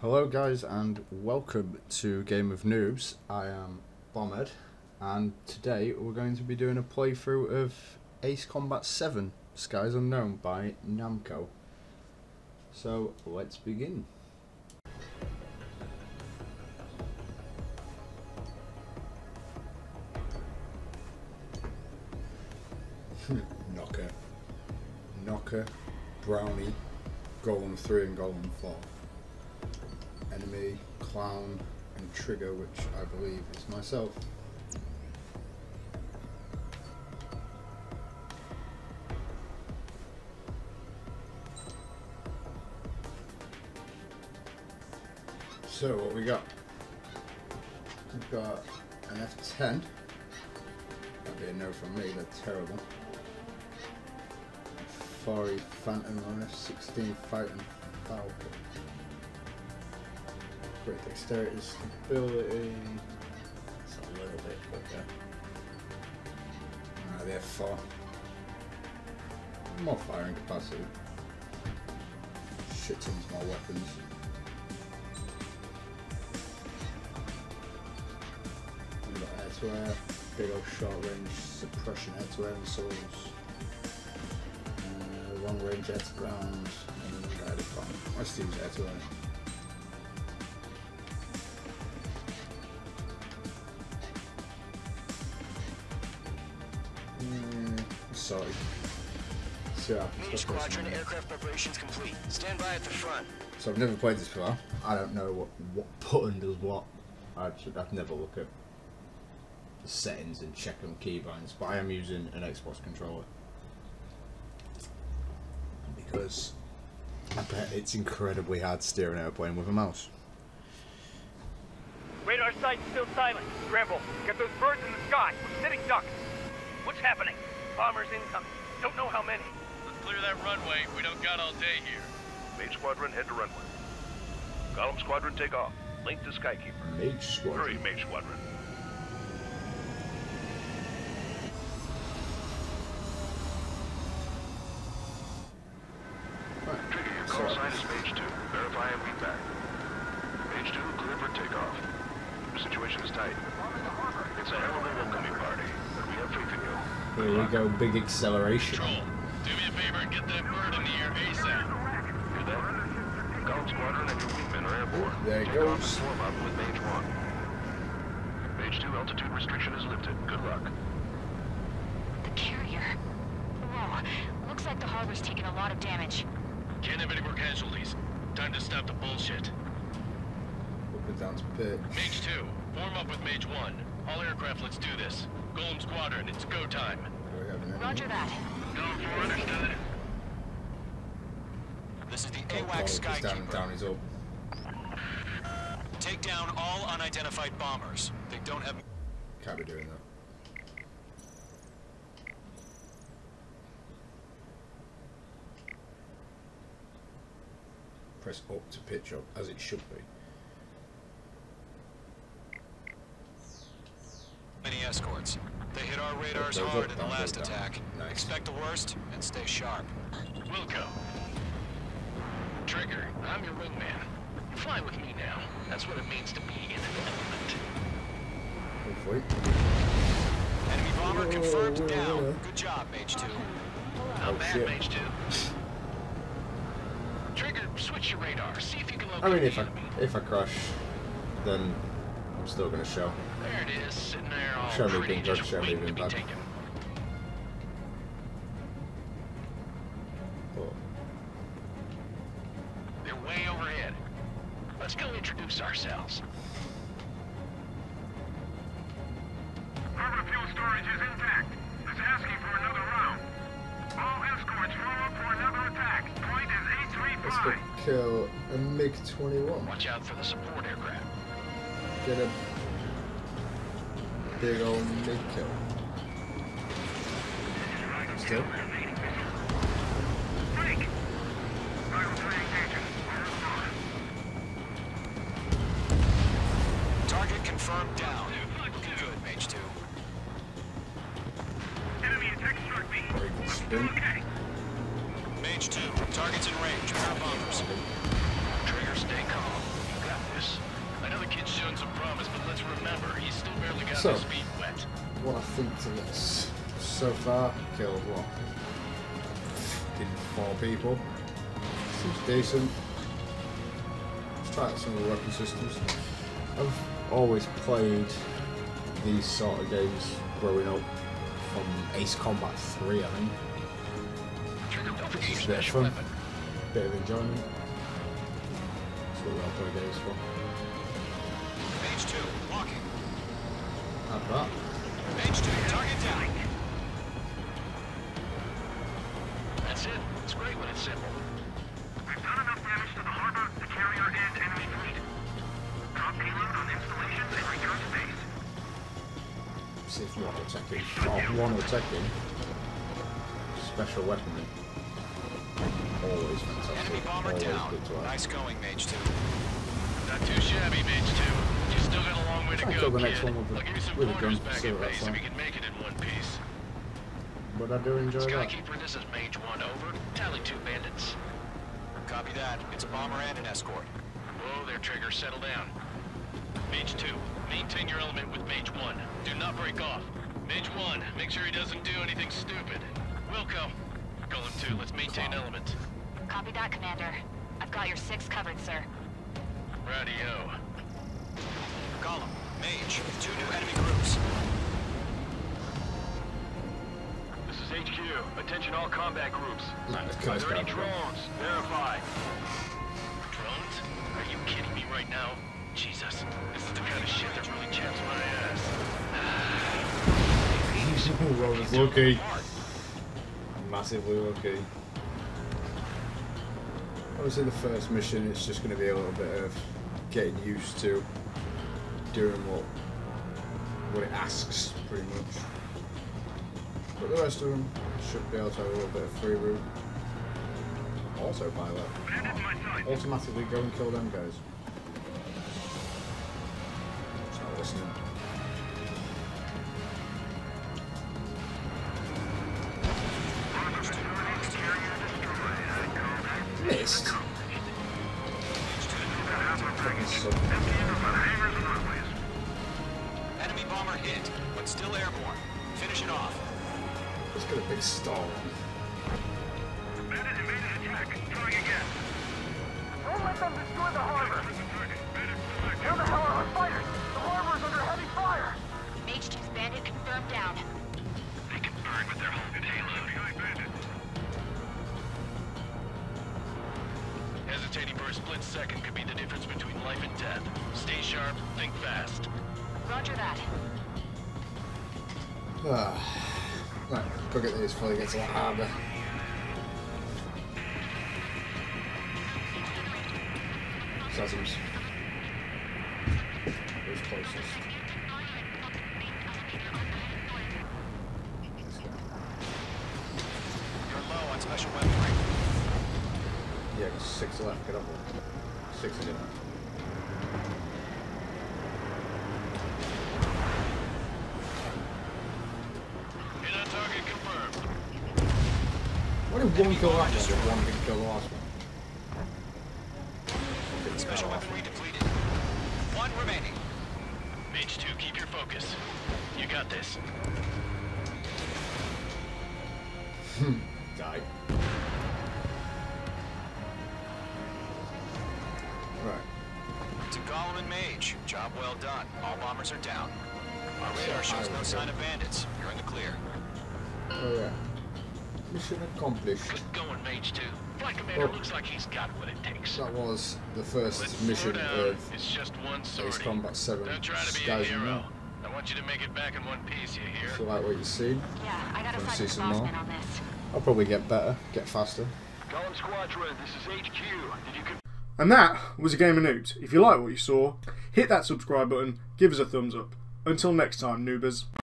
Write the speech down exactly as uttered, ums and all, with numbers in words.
Hello guys and welcome to Game of Noobs. I am Bombed and today we're going to be doing a playthrough of Ace Combat seven Skies Unknown by Namco. So let's begin. Knocker, Knocker, Brownie, Golem three and Golem four. Enemy, Clown, and Trigger, which I believe is myself. So what we got? We've got an F ten. That'd be a no from me, they're terrible. Fiery Phantom on F sixteen Fighting Falcon. Great dexterity, stability. It's a little bit quicker. Ah, the F four. More firing capacity. Shit tons more weapons. We've got air to air, big old short range suppression air to air missiles. Uh, long range air to ground, and then guided bomb. Let's use air to air. Sorry. So, Main squadron aircraft preparations complete. Stand by at the front. So I've never played this before. I don't know what what button does what. I should I've never looked at the settings and check on keybinds, but I am using an Xbox controller because I bet it's incredibly hard to steer an airplane with a mouse. Radar site's still silent. Scramble. Get those birds in the sky. We're sitting ducks. What's happening? Bombers incoming. Don't know how many. Let's clear that runway. We don't got all day here. Mage Squadron, head to runway. Golem Squadron, take off. Link to Skykeeper. Mage Squadron. Hurry, Mage Squadron. Right. Trigger, your call So, sign is Mage two. Verify and read back. Mage two, clear for takeoff. The situation is tight. It's a hell of a welcoming party, but we have faith in you. Here we go, big acceleration. Control, do me a favor and get that bird in the air ASAP. Hear that? Golem Squadron and your wingmen are airborne. There it Take off goes. and warm up with Mage one. Mage two, altitude restriction is lifted. Good luck. The carrier. Whoa. Looks like the harbor's taken a lot of damage. Can't have any more casualties. Time to stop the bullshit. Up and down to pit. Mage two, form up with Mage one. All aircraft, let's do this. Golem Squadron, it's go time. Do we have an enemy? Roger that. Golem four, understood. This is the Oh, A W A C oh, he's down, Skykeeper. down is up. Take down all unidentified bombers. They don't have... Can't be doing that. Press up to pitch up, as it should be. many escorts. They hit our radars Those hard up, in the down, last those down. attack. Nice. Expect the worst and stay sharp. Wilco. Trigger, I'm your wingman. Fly with me now. That's what it means to be in an element. Hopefully. Enemy bomber confirmed Whoa, whoa, down. whoa. Good job, Mage two. Not Oh, bad, shit. Mage two. Trigger, switch your radar. See if you can locate I mean, if the I enemy. if I crash, then I'm still gonna show. There it is, sitting there all Show me pretty, being good, just show me waiting to being be bad. taken. But They're way overhead. Let's go introduce ourselves. Harbor fuel storage is intact. It's asking for another round. All escorts roll up for another attack. Point is eight three let's go five. kill a MiG twenty-one. Watch out for the support aircraft. Get a big old MiG kill. Still. Break. Rival training agent. Target confirmed down. Looking good, Mage two. Enemy attack struck me. Very good spin. Okay. Mage two. Target's in range. Pair of bombers. Trigger, stay calm. this. I know the kid's shown some promise, but let's remember, he's still barely got So, his feet wet. what I think to this so far, killed what? Four people. Seems decent. Let's try out some of the weapon systems. I've always played these sort of games growing up from Ace Combat three, I think. It's a bit of fun, bit of enjoyment. That's what I'll play games for. Page two, walking. Have that. Page two, target down. That's it. It's great when it's simple. We've done enough damage to the harbor, the carrier, and enemy fleet. Drop payload on installations and return to base. See if you want to attack him. Oh, one attack him. Special weapon. Always fantastic. Enemy bomber Always down. good to have. Nice going, Mage two. Not too shabby, Mage two. You still got a long way to Try and go, kill the kid. next one with the- I'll give you some with a pointers gun, back see in what that's base if like. we can make it in one piece. But I do enjoy that. Skykeeper, this is Mage one, over. Tally two bandits. Copy that. It's a bomber and an escort. Whoa there, Trigger. Settle down. Mage two, maintain your element with Mage one. Do not break off. Mage one, make sure he doesn't do anything stupid. Wilco. Golem two, let's maintain element. Copy that, Commander. I've got your six covered, sir. Radio. Column, Mage, two new enemy groups. This is H Q. Attention all combat groups. Man, this Are guy's there any got drones? Verify. Drones? Are you kidding me right now? Jesus, this is the kind of shit that really chaps my ass. Lucky. Massively lucky. Obviously the first mission it's just going to be a little bit of getting used to doing what what it asks pretty much. But the rest of them should be able to have a little bit of free route. Autopilot. Automatically go and kill them guys. It's not listening. Missed. Fucking suck. Enemy bomber hit, but still airborne. Finish it off. Let's get a big stall. Bandit evaded attack. Trying again. Don't let them destroy the harbor. Where the hell are our fighters? The harbor's under heavy fire. Mage two's bandit confirmed down. They can burn with their whole payload. Hesitating for a split second could be the difference between life and death. Stay sharp, think fast. Roger that. Ah. Right, go get these before he gets to the harbour. Sesums. Who's closest? You're low on special weaponry. Yeah, there's six left. Get up there. Six in it. Hit on target confirmed. Why did one kill that one, but one didn't kill the last one? Special weaponry depleted. One remaining. Mage two, keep your focus. You got this. Die. Right. To Golem and Mage, job well done. All bombers are down. Our radar shows no sign of bandits. You're in the clear. Oh yeah. Mission accomplished. Good going, Mage two. Flight commander Well, looks like he's got what it takes. That was the first Let's mission slow down. of It's just one Ace sortie. Combat seven. Don't try to be a Skies hero. and I want you to make it back in one piece, you hear? If you like what you've seen, Yeah, I gotta Wanna find see the some boss more? man on this. I'll probably get better, get faster. Golem Squadron, this is H Q. Did you con- And that was a game of Noobs. If you like what you saw, hit that subscribe button, give us a thumbs up. Until next time, Noobers.